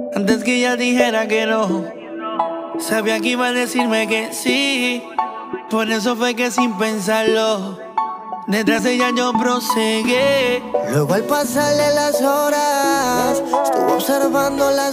Antes que ella dijera que no, sabía que iba a decirme que sí. Por eso fue que sin pensarlo, detrás de ella yo proseguí. Luego al pasarle las horas, estuve observando las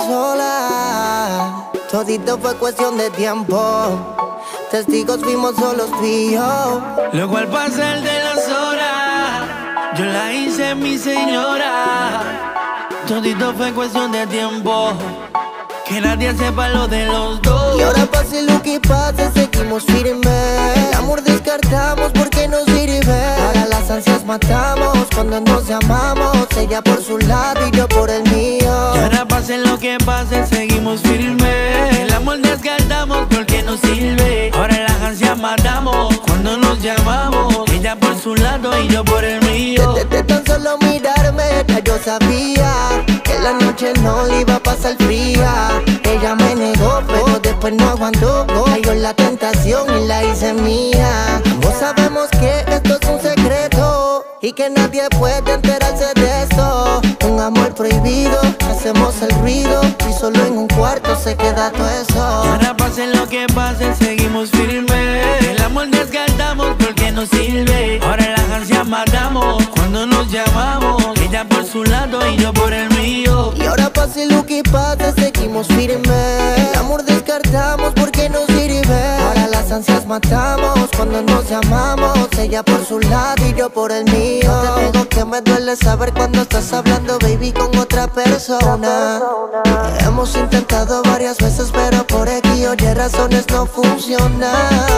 olas. Todito fue cuestión de tiempo, testigos fuimos solos tú y yo. Luego al pasar de las horas, yo la hice mi señora. Todito fue cuestión de tiempo, que nadie sepa lo de los dos. Y ahora pase lo que pase, seguimos firmes. El amor descartamos porque nos sirve. Ahora las ansias matamos cuando nos llamamos. Ella por su lado y yo por el mío. Y ahora pase lo que pase, seguimos firmes. El amor descartamos porque nos sirve. Ahora las ansias matamos cuando nos llamamos. Ella por su lado y yo por el mío. De tan solo mirarme, ya yo sabía que la noche no le iba a pasar fría. Ella me negó, pero después no aguantó. Cayó en la tentación y la hice mía. Ambos sabemos que esto es un secreto y que nadie puede enterarse de esto. Un amor prohibido, hacemos el ruido y solo en un cuarto se queda todo eso. Ahora pase lo que pase, seguimos firmes. El amor descartamos porque nos sirve. Ahora las ansias matamos cuando nos llamamos. Ella por su lado y yo por el mío. Y ahora pase lo que pase, seguimos firmes. El amor descartamos porque nos sirve. Ahora las ansias matamos cuando nos llamamos. Ella por su lado y yo por el mío. No te digo que me duele saber cuando estás hablando, baby, con otra persona. Hemos intentado varias veces, pero por X o Y razones no funciona.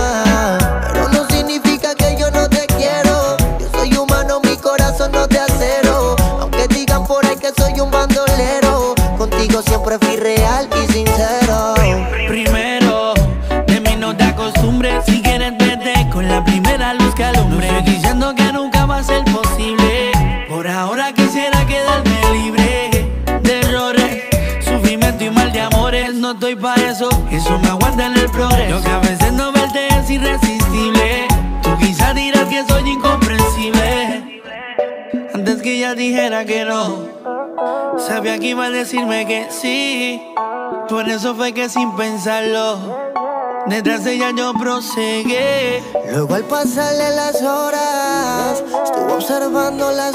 Pero no significa que yo no te quiero. Yo soy humano, mi corazón no de acero. Aunque digan por ahí que soy un bandolero, contigo siempre fui real y sincero. Primero, de mí no te acostumbres. Si quieres vete con la primera luz que alumbre. No estoy diciendo que nunca va a ser posible. Por ahora quisiera quedarme libre de errores, sufrimiento y mal de amores. No estoy pa' eso me aguanta en el progreso. Lo que a veces no verte es irresistible. Tú quizás dirás que soy incomprensible. Antes que ella dijera que no, sabía que iba a decirme que sí. Por eso fue que sin pensarlo, detrás de ella yo proseguí. Luego al pasarle las horas, estuve observando las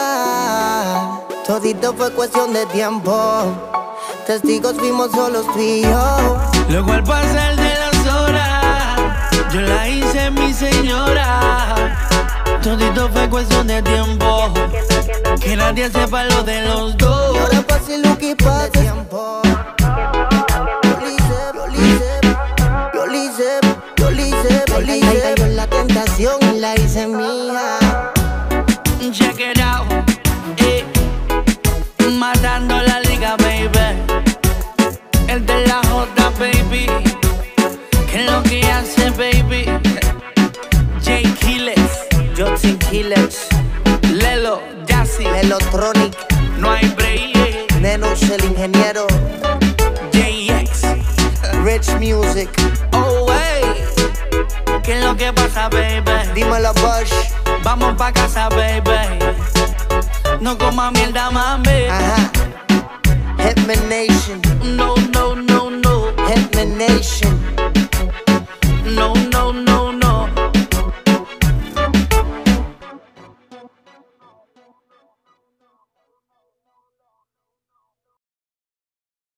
olas. Todito fue cuestión de tiempo, testigos fuimos solos tú y yo. Luego al pasar de las horas, yo la hice mi señora. Todito fue cuestión de tiempo, que nadie sepa lo de los dos. Y ahora pase lo que pase, tiempo. Cayó en la tentación y la hice mía. Check it out, matando la liga, baby. El de la J, baby. ¿Qué es lo que hace, baby? J Killers, Jotin Killers, Lelo, Dassy, Lelotronic, no hay break. Nenos el ingeniero, JX, Rich Music. oh wey. ¿Qué es lo que pasa, baby? Dímelo Bush. Vamos pa' casa, baby. No coma mierda, mami. Ajá. Hitman Nation.